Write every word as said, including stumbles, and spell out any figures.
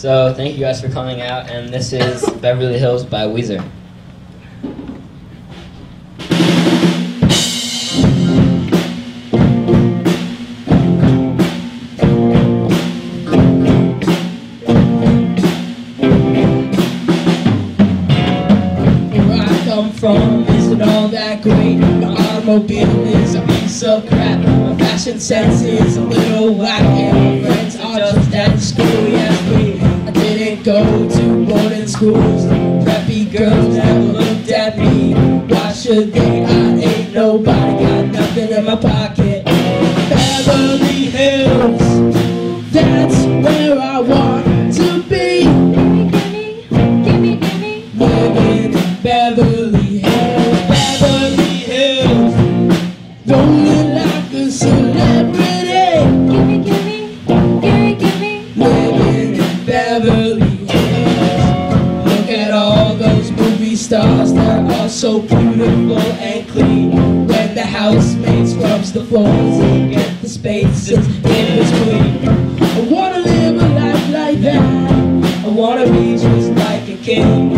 So thank you guys for coming out, and this is Beverly Hills by Weezer. Where I come from isn't all that great. My automobile is a piece of crap. My fashion sense is a little whack, and my friends are just at school. Yes, we I didn't go to boarding schools. Preppy girls never looked at me. Why should they? I ain't nobody, got nothing in my pocket. Beverly Hills, that's where I want to be. Gimme, gimme, gimme, Living in Beverly Hills, Beverly Hills, rolling like a celebrity. gimme, gimme, gimme, gimme. Living in Beverly Hills. Look at all those movie stars, they're all so beautiful and clean. When the housemaid scrubs the floors and get the spaces in between. I wanna live a life like that. I wanna be just like a king.